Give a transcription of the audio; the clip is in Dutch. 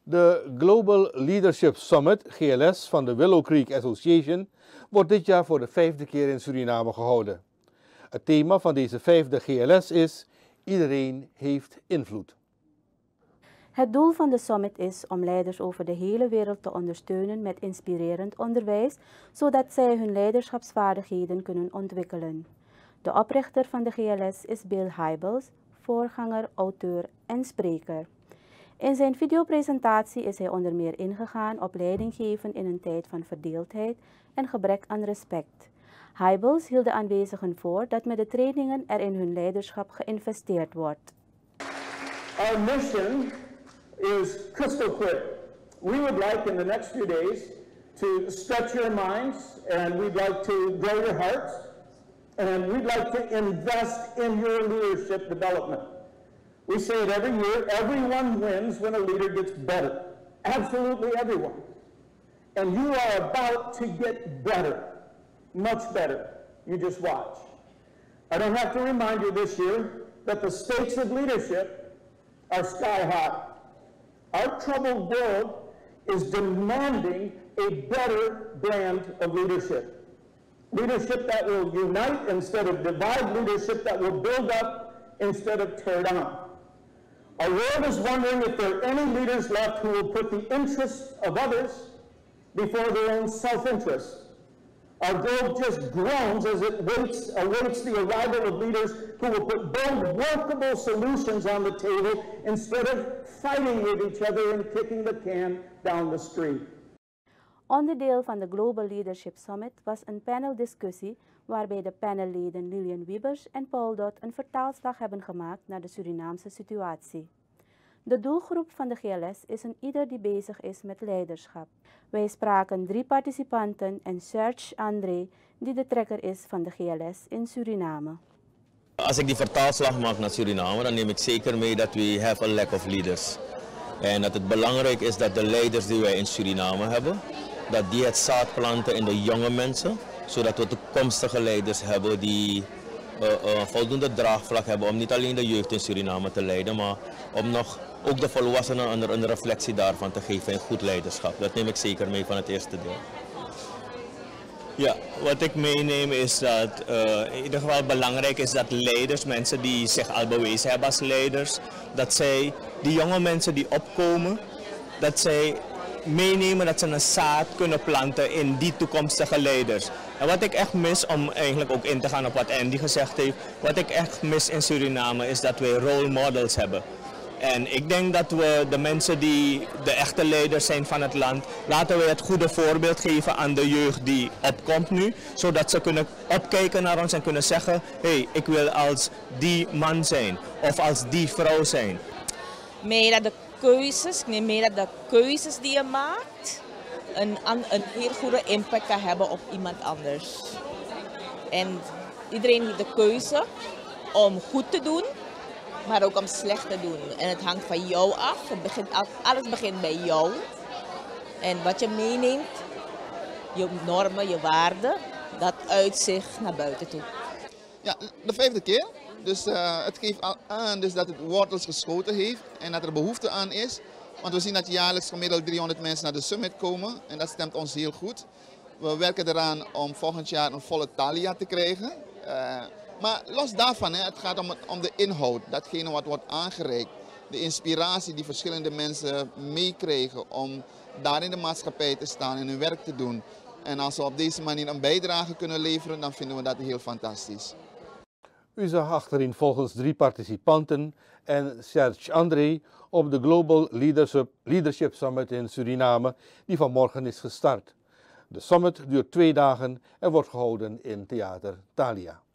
De Global Leadership Summit, GLS, van de Willow Creek Association wordt dit jaar voor de 5e keer in Suriname gehouden. Het thema van deze 5e GLS is: iedereen heeft invloed. Het doel van de summit is om leiders over de hele wereld te ondersteunen met inspirerend onderwijs, zodat zij hun leiderschapsvaardigheden kunnen ontwikkelen. De oprichter van de GLS is Bill Hybels, voorganger, auteur en spreker. In zijn videopresentatie is hij onder meer ingegaan op leidinggeven in een tijd van verdeeldheid en gebrek aan respect. Hybels hield de aanwezigen voor dat met de trainingen er in hun leiderschap geïnvesteerd wordt. Our mission is crystal clear. We would like in the next few days to stretch your minds, and we'd like to grow your hearts, and we'd like to invest in your leadership development. We say it every year, everyone wins when a leader gets better. Absolutely everyone. And you are about to get better, much better. You just watch. I don't have to remind you this year that the stakes of leadership are sky high. Our troubled world is demanding a better brand of leadership. Leadership that will unite instead of divide, leadership that will build up instead of tear down. Our world is wondering if there are any leaders left who will put the interests of others before their own self-interest. Our globe just groans as it awaits the arrival of leaders who will put bold, workable solutions on the table instead of fighting with each other and kicking the can down the street. Onderdeel van de Global Leadership Summit was een paneldiscussie waarbij de panelleden Lilian Wiebers en Paul Dot een vertaalslag hebben gemaakt naar de Surinaamse situatie. De doelgroep van de GLS is een ieder die bezig is met leiderschap. Wij spraken 3 participanten en Serge André, die de trekker is van de GLS in Suriname. Als ik die vertaalslag maak naar Suriname, dan neem ik zeker mee dat we have a lack of leaders. En dat het belangrijk is dat de leiders die wij in Suriname hebben, dat die het zaad planten in de jonge mensen, zodat we toekomstige leiders hebben die voldoende draagvlak hebben om niet alleen de jeugd in Suriname te leiden, maar om nog ook de volwassenen een reflectie daarvan te geven in goed leiderschap. Dat neem ik zeker mee van het eerste deel. Ja, wat ik meeneem is dat in ieder geval belangrijk is dat leiders, mensen die zich al bewezen hebben als leiders, dat zij, die jonge mensen die opkomen, dat zij meenemen dat ze een zaad kunnen planten in die toekomstige leiders. En wat ik echt mis, om eigenlijk ook in te gaan op wat Andy gezegd heeft, wat ik echt mis in Suriname is dat we role models hebben. En ik denk dat we de mensen die de echte leiders zijn van het land, laten we het goede voorbeeld geven aan de jeugd die opkomt nu, zodat ze kunnen opkijken naar ons en kunnen zeggen, hey, ik wil als die man zijn of als die vrouw zijn. Ik neem mee dat de keuzes die je maakt een heel goede impact kan hebben op iemand anders. En iedereen heeft de keuze om goed te doen, maar ook om slecht te doen. En het hangt van jou af. Alles begint bij jou. En wat je meeneemt, je normen, je waarden, dat uit zich naar buiten toe. Ja, de 5e keer. Dus het geeft al aan dus dat het wortels geschoten heeft en dat er behoefte aan is. Want we zien dat jaarlijks gemiddeld 300 mensen naar de summit komen en dat stemt ons heel goed. We werken eraan om volgend jaar een volle Thalia te krijgen. Maar los daarvan, het gaat om de inhoud, datgene wat wordt aangereikt. De inspiratie die verschillende mensen meekrijgen om daar in de maatschappij te staan en hun werk te doen. En als we op deze manier een bijdrage kunnen leveren, dan vinden we dat heel fantastisch. U zag achterin volgens 3 participanten en Serge André op de Global Leadership Summit in Suriname, die vanmorgen is gestart. De summit duurt 2 dagen en wordt gehouden in Theater Thalia.